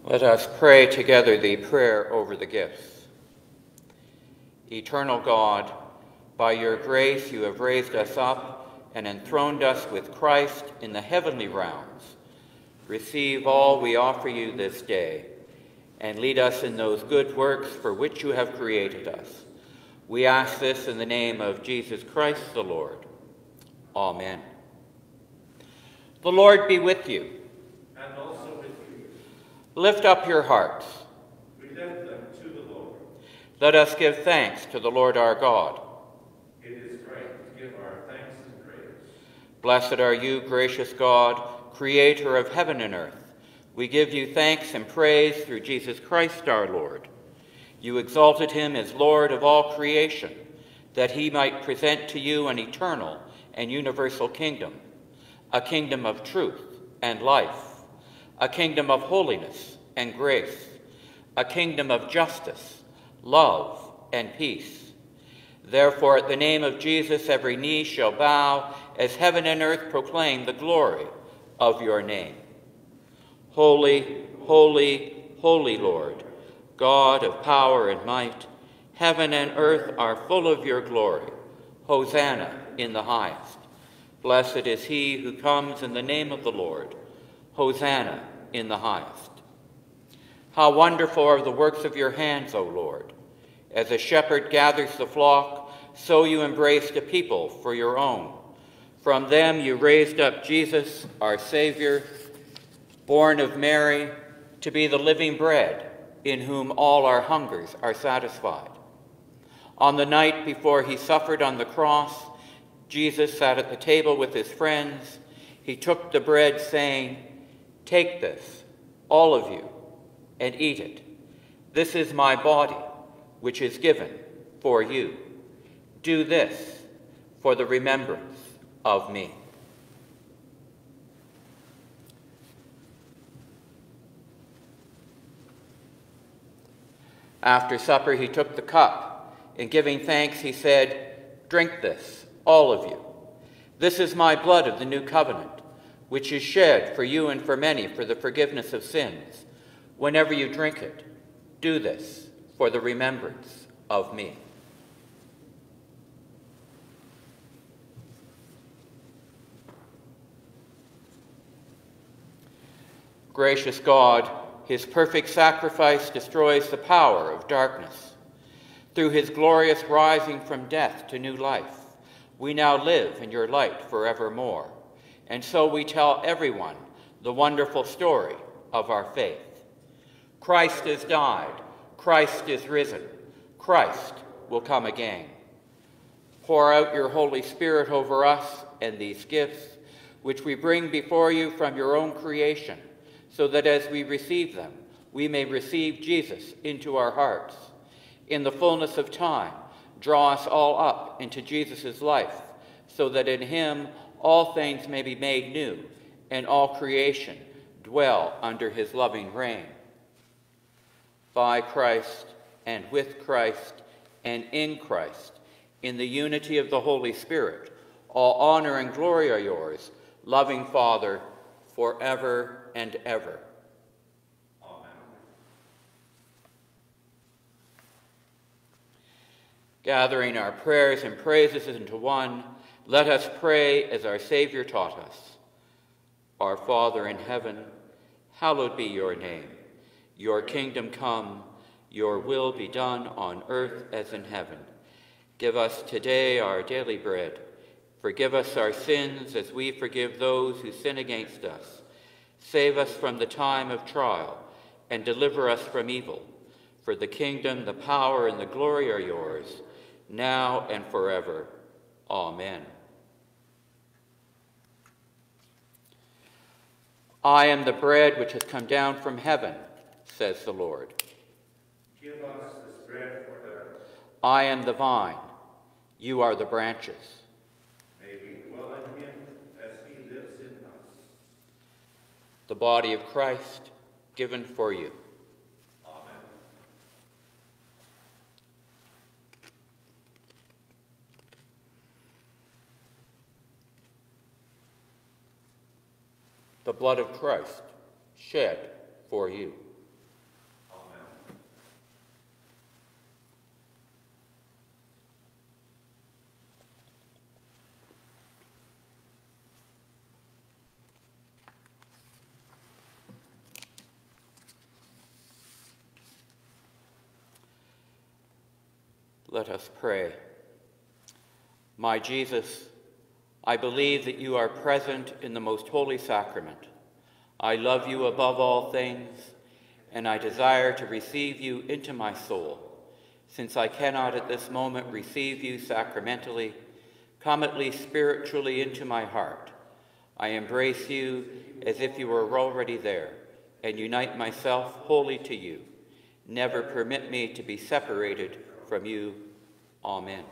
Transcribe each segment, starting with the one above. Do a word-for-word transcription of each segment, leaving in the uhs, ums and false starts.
Let us pray together the prayer over the gifts. Eternal God, by your grace you have raised us up and enthroned us with Christ in the heavenly realms. Receive all we offer you this day, and lead us in those good works for which you have created us. We ask this in the name of Jesus Christ the Lord. Amen. The Lord be with you. And also with you. Lift up your hearts. We lift them to the Lord. Let us give thanks to the Lord our God. It is right to give our thanks and praise. Blessed are you, gracious God, creator of heaven and earth. We give you thanks and praise through Jesus Christ our Lord. You exalted him as Lord of all creation, that he might present to you an eternal and universal kingdom, a kingdom of truth and life, a kingdom of holiness and grace, a kingdom of justice, love, and peace. Therefore, at the name of Jesus, every knee shall bow, as heaven and earth proclaim the glory of your name. Holy, holy, holy Lord, God of power and might, heaven and earth are full of your glory. Hosanna in the highest. Blessed is he who comes in the name of the Lord. Hosanna in the highest. How wonderful are the works of your hands, O Lord. As a shepherd gathers the flock, so you embraced a people for your own. From them you raised up Jesus, our Savior, born of Mary, to be the living bread in whom all our hungers are satisfied. On the night before he suffered on the cross, Jesus sat at the table with his friends. He took the bread, saying, "Take this, all of you, and eat it. This is my body, which is given for you. Do this for the remembrance of me." After supper, he took the cup. In giving thanks, he said, "Drink this, all of you. This is my blood of the new covenant, which is shed for you and for many for the forgiveness of sins. Whenever you drink it, do this for the remembrance of me." Gracious God, his perfect sacrifice destroys the power of darkness. Through his glorious rising from death to new life, we now live in your light forevermore. And so we tell everyone the wonderful story of our faith. Christ has died. Christ is risen. Christ will come again. Pour out your Holy Spirit over us and these gifts, which we bring before you from your own creation, so that as we receive them, we may receive Jesus into our hearts. In the fullness of time, draw us all up into Jesus' life, so that in him all things may be made new, and all creation dwell under his loving reign. By Christ, and with Christ, and in Christ, in the unity of the Holy Spirit, all honor and glory are yours, loving Father, forever and ever. Amen. Gathering our prayers and praises into one, let us pray as our Savior taught us. Our Father in heaven, hallowed be your name. Your kingdom come, your will be done on earth as in heaven. Give us today our daily bread. Forgive us our sins as we forgive those who sin against us. Save us from the time of trial, and deliver us from evil. For the kingdom, the power, and the glory are yours, now and forever. Amen. I am the bread which has come down from heaven, says the Lord. Give us this bread forever. I am the vine, you are the branches. May we dwell in him as he lives in us. The body of Christ given for you. Amen. The blood of Christ shed for you. Let us pray. My Jesus, I believe that you are present in the most holy sacrament. I love you above all things, and I desire to receive you into my soul. Since I cannot at this moment receive you sacramentally, come at least spiritually into my heart. I embrace you as if you were already there, and unite myself wholly to you. Never permit me to be separated from you. Amen.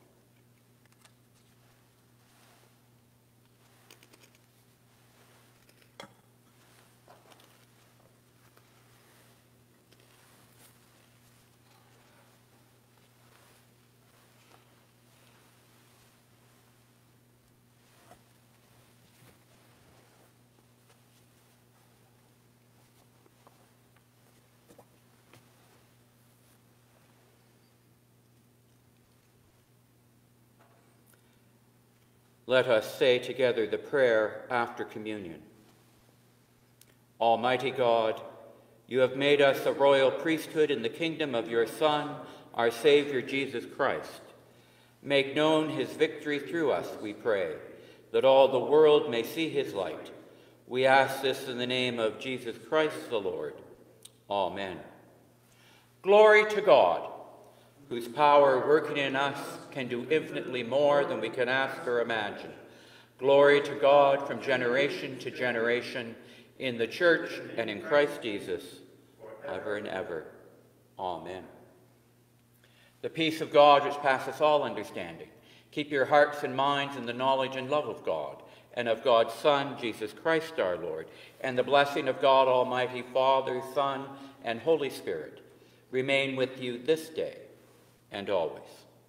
Let us say together the prayer after communion. Almighty God, you have made us a royal priesthood in the kingdom of your Son, our Savior Jesus Christ. Make known his victory through us, we pray, that all the world may see his light. We ask this in the name of Jesus Christ the Lord. Amen. Glory to God, whose power working in us can do infinitely more than we can ask or imagine. Glory to God from generation to generation, in the church and in Christ Jesus, ever and ever. Amen. The peace of God which passeth all understanding, keep your hearts and minds in the knowledge and love of God, and of God's Son, Jesus Christ our Lord, and the blessing of God Almighty, Father, Son, and Holy Spirit, remain with you this day and always.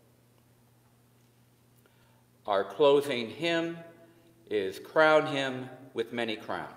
Our closing hymn is Crown Him with Many Crowns.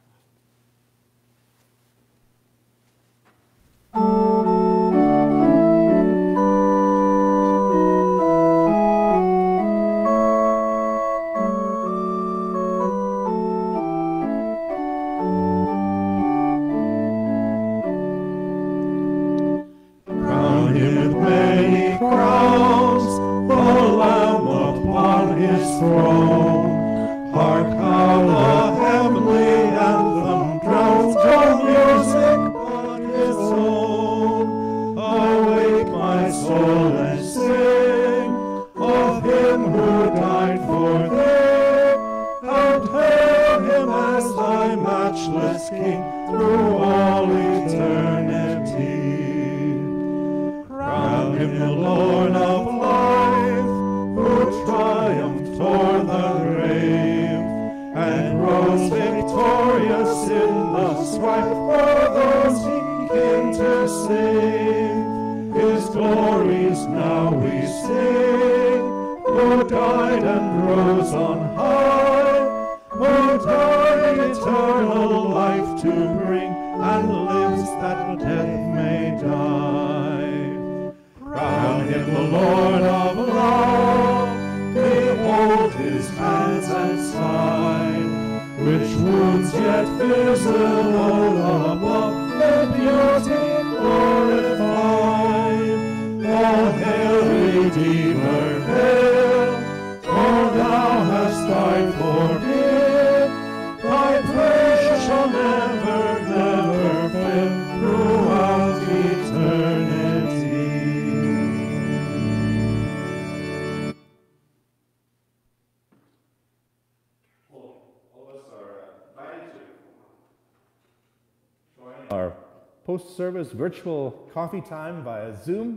Our post-service virtual coffee time via Zoom.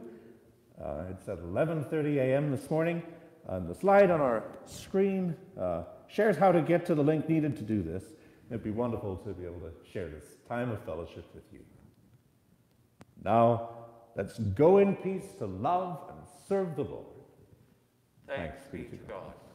Uh, it's at eleven thirty a m this morning. Uh, the slide on our screen uh, shares how to get to the link needed to do this. It'd be wonderful to be able to share this time of fellowship with you. Now, let's go in peace to love and serve the Lord. Thanks, Thanks be to God. God.